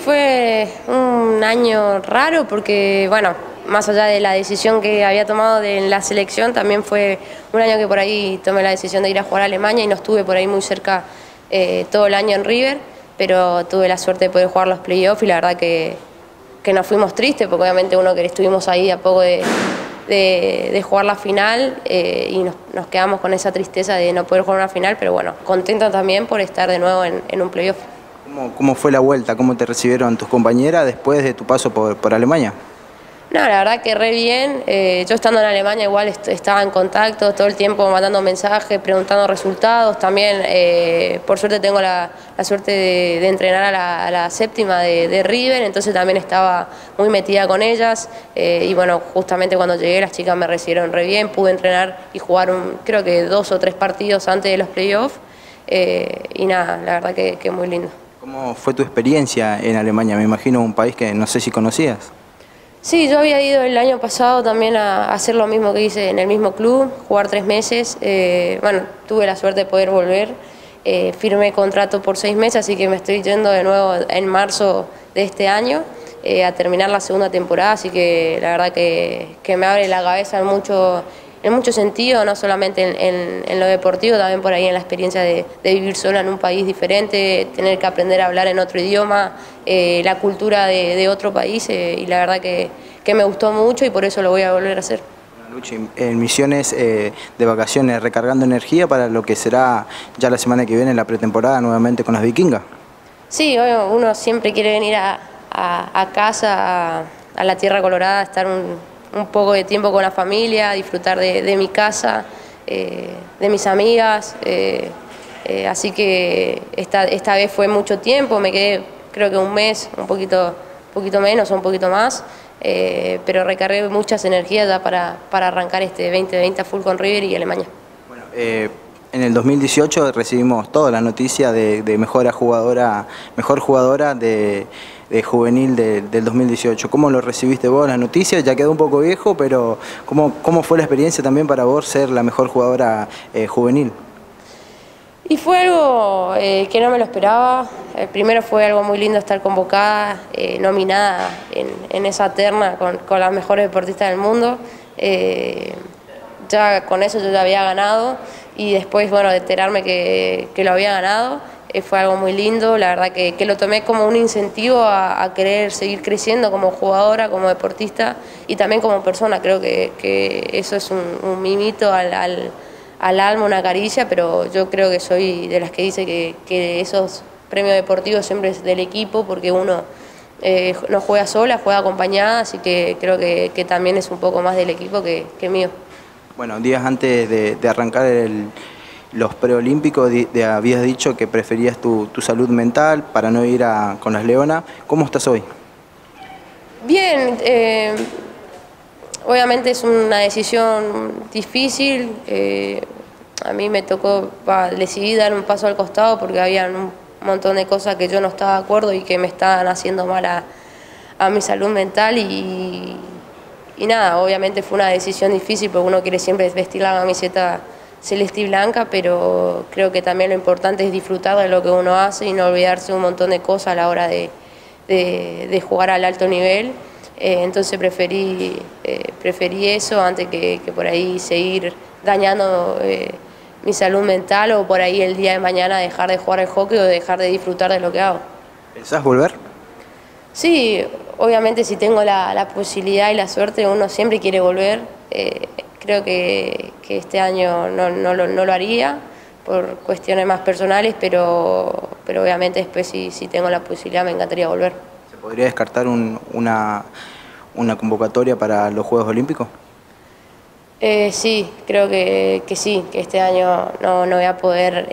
Fue un año raro porque, bueno, más allá de la decisión que había tomado en la selección, también fue un año que por ahí tomé la decisión de ir a jugar a Alemania y no estuve por ahí muy cerca todo el año en River, pero tuve la suerte de poder jugar los playoffs y la verdad que nos fuimos tristes porque obviamente uno que estuvimos ahí a poco de jugar la final y nos quedamos con esa tristeza de no poder jugar una final, pero bueno, contento también por estar de nuevo en un playoff. ¿Cómo fue la vuelta? ¿Cómo te recibieron tus compañeras después de tu paso por Alemania? No, la verdad que re bien. Yo estando en Alemania igual estaba en contacto todo el tiempo, mandando mensajes, preguntando resultados. También, por suerte, tengo la suerte de entrenar a la séptima de River, entonces también estaba muy metida con ellas. Y bueno, justamente cuando llegué las chicas me recibieron re bien, pude entrenar y jugar creo que 2 o 3 partidos antes de los playoffs. Y nada, la verdad que muy lindo. ¿Cómo fue tu experiencia en Alemania? Me imagino un país que no sé si conocías. Sí, yo había ido el año pasado también a hacer lo mismo que hice en el mismo club, jugar 3 meses. Bueno, tuve la suerte de poder volver. Firmé contrato por 6 meses, así que me estoy yendo de nuevo en marzo de este año a terminar la segunda temporada. Así que la verdad que me abre la cabeza en mucho sentido, no solamente en lo deportivo, también por ahí en la experiencia de vivir sola en un país diferente, tener que aprender a hablar en otro idioma, la cultura de otro país, y la verdad que me gustó mucho y por eso lo voy a volver a hacer. Luchi, en Misiones de vacaciones, recargando energía para lo que será ya la semana que viene la pretemporada nuevamente con las Vikingas. Sí, uno siempre quiere venir a casa, a la Tierra Colorada, estar un poco de tiempo con la familia, disfrutar de mi casa, de mis amigas, así que esta vez fue mucho tiempo, me quedé creo que un mes, un poquito menos o un poquito más, pero recargué muchas energías ya para arrancar este 2020 a full con River y Alemania. Bueno, en el 2018 recibimos toda la noticia de mejor jugadora de juvenil del 2018. ¿Cómo lo recibiste vos la noticia? Ya quedó un poco viejo, pero ¿cómo fue la experiencia también para vos ser la mejor jugadora juvenil? Y fue algo que no me lo esperaba. Primero fue algo muy lindo estar convocada, nominada en esa terna con las mejores deportistas del mundo. Ya con eso yo ya había ganado y después, bueno, de enterarme que lo había ganado, fue algo muy lindo. La verdad que lo tomé como un incentivo a querer seguir creciendo como jugadora, como deportista y también como persona. Creo que eso es un mimito al alma, una caricia, pero yo creo que soy de las que dice que esos premios deportivos siempre es del equipo, porque uno no juega sola, juega acompañada, así que creo que también es un poco más del equipo que mío. Bueno, días antes de arrancar los preolímpicos habías dicho que preferías tu salud mental para no ir con las Leonas. ¿Cómo estás hoy? Bien, obviamente es una decisión difícil. A mí me tocó, decidí dar un paso al costado porque había un montón de cosas que yo no estaba de acuerdo y que me estaban haciendo mal a mi salud mental y nada, obviamente fue una decisión difícil porque uno quiere siempre vestir la camiseta celeste y blanca, pero creo que también lo importante es disfrutar de lo que uno hace y no olvidarse de un montón de cosas a la hora de jugar al alto nivel. Entonces preferí eso antes que por ahí seguir dañando mi salud mental o por ahí el día de mañana dejar de jugar al hockey o dejar de disfrutar de lo que hago. ¿Pensás volver? Sí, obviamente si tengo la posibilidad y la suerte uno siempre quiere volver. Creo que este año no lo haría por cuestiones más personales, pero obviamente después si tengo la posibilidad me encantaría volver. ¿Se podría descartar una convocatoria para los Juegos Olímpicos? Sí, creo que sí, que este año no voy a poder,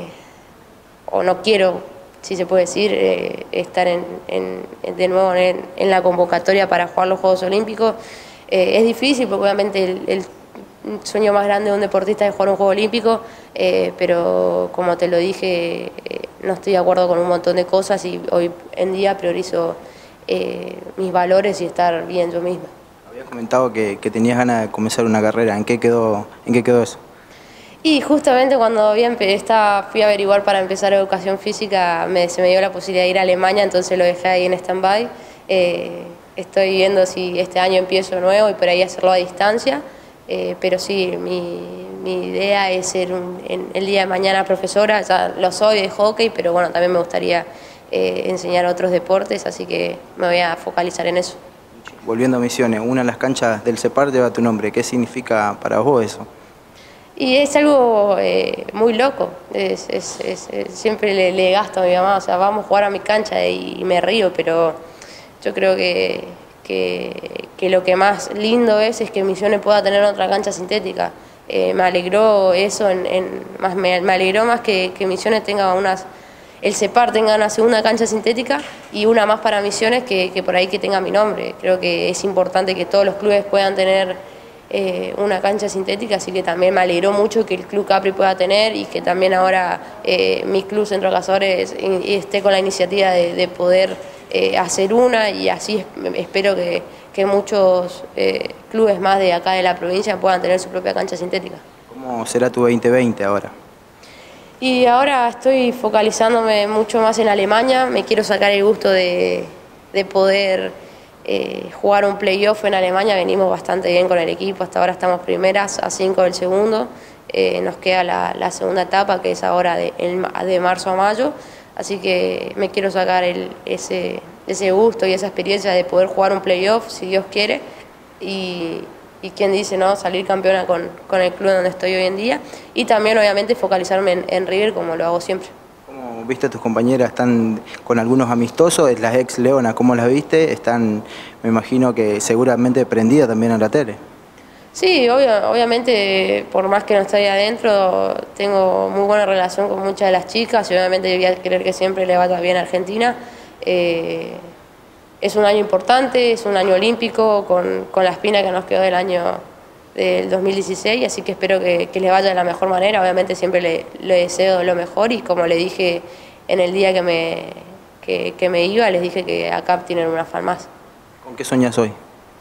o no quiero, si se puede decir, estar de nuevo en la convocatoria para jugar los Juegos Olímpicos. Es difícil porque obviamente el sueño más grande de un deportista es jugar un Juego Olímpico, pero como te lo dije, no estoy de acuerdo con un montón de cosas y hoy en día priorizo mis valores y estar bien yo misma. Habías comentado que tenías ganas de comenzar una carrera. ¿En qué quedó eso? Y justamente cuando fui a averiguar para empezar educación física, se me dio la posibilidad de ir a Alemania, entonces lo dejé ahí en stand-by. Estoy viendo si este año empiezo nuevo y por ahí hacerlo a distancia, pero sí, mi idea es ser en el día de mañana profesora, ya lo soy de hockey, pero bueno, también me gustaría enseñar otros deportes, así que me voy a focalizar en eso. Volviendo a Misiones, una de las canchas del CEPAR lleva tu nombre. ¿Qué significa para vos eso? Y es algo muy loco, siempre le gasto a mi mamá, o sea, vamos a jugar a mi cancha y me río, pero yo creo que lo que más lindo es que Misiones pueda tener otra cancha sintética. Me alegró eso, me alegró más que Misiones tenga el CEPAR tenga una segunda cancha sintética y una más para Misiones que por ahí que tenga mi nombre. Creo que es importante que todos los clubes puedan tener una cancha sintética, así que también me alegró mucho que el Club Capri pueda tener y que también ahora mi club Centro Cazadores esté con la iniciativa de poder hacer una, y así espero que muchos clubes más de acá de la provincia puedan tener su propia cancha sintética. ¿Cómo será tu 2020 ahora? Y ahora estoy focalizándome mucho más en Alemania, me quiero sacar el gusto de poder jugar un playoff en Alemania. Venimos bastante bien con el equipo, hasta ahora estamos primeras a 5 del segundo, nos queda la segunda etapa que es ahora de marzo a mayo, así que me quiero sacar ese gusto y esa experiencia de poder jugar un playoff si Dios quiere, y quién dice, ¿no?, salir campeona con el club donde estoy hoy en día, y también obviamente focalizarme en River como lo hago siempre. ¿Cómo viste a tus compañeras? ¿Están con algunos amistosos? Las ex Leona, ¿cómo las viste? Están, me imagino que seguramente prendidas también a la tele. Sí, obviamente, por más que no esté ahí adentro, tengo muy buena relación con muchas de las chicas y obviamente voy a querer que siempre le vaya bien a Argentina. Es un año importante, es un año olímpico con la espina que nos quedó del 2016, así que espero que le vaya de la mejor manera. Obviamente siempre le deseo lo mejor, y como le dije en el día que me iba, les dije que acá tienen una fan más. ¿Con qué soñás hoy?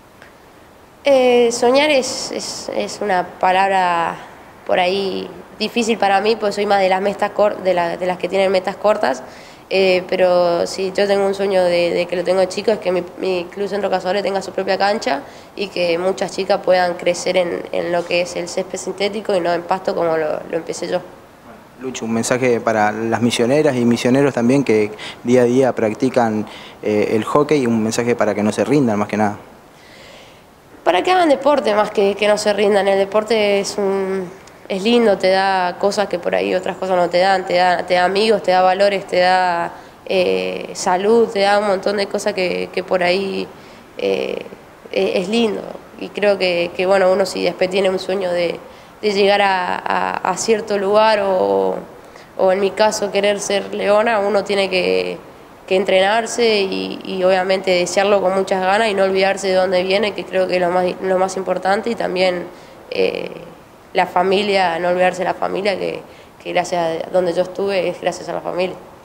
Soñar es una palabra por ahí difícil para mí, pues soy más de de las que tienen metas cortas, pero sí, yo tengo un sueño de que lo tengo de chico, es que mi club Centro Cazadores tenga su propia cancha y que muchas chicas puedan crecer en lo que es el césped sintético y no en pasto como lo empecé yo. Lucho, un mensaje para las misioneras y misioneros también que día a día practican el hockey, y un mensaje para que no se rindan más que nada. Para que hagan deporte más que no se rindan. El deporte es lindo, te da cosas que por ahí otras cosas no te dan, te da amigos, te da valores, te da salud, te da un montón de cosas que por ahí es lindo. Y creo que bueno, uno si después tiene un sueño de llegar a cierto lugar o en mi caso querer ser leona, uno tiene que entrenarse y obviamente desearlo con muchas ganas y no olvidarse de dónde viene, que creo que es lo más importante, y también la familia, no olvidarse de la familia, que gracias a donde yo estuve es gracias a la familia.